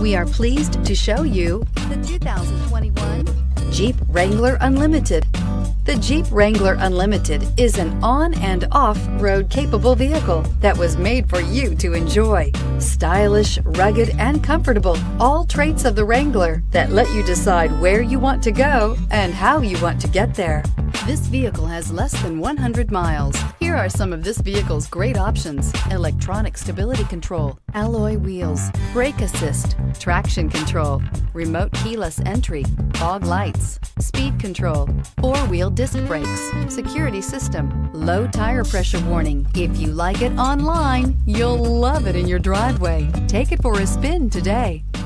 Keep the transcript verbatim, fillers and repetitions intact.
We are pleased to show you the two thousand twenty-one Jeep Wrangler Unlimited. The Jeep Wrangler Unlimited is an on and off-road capable vehicle that was made for you to enjoy. Stylish, rugged, and comfortable, all traits of the Wrangler that let you decide where you want to go and how you want to get there. This vehicle has less than one hundred miles. Here are some of this vehicle's great options: electronic stability control, alloy wheels, brake assist, traction control, remote keyless entry, fog lights, speed control, four-wheel disc brakes, security system, low tire pressure warning. If you like it online, you'll love it in your driveway. Take it for a spin today.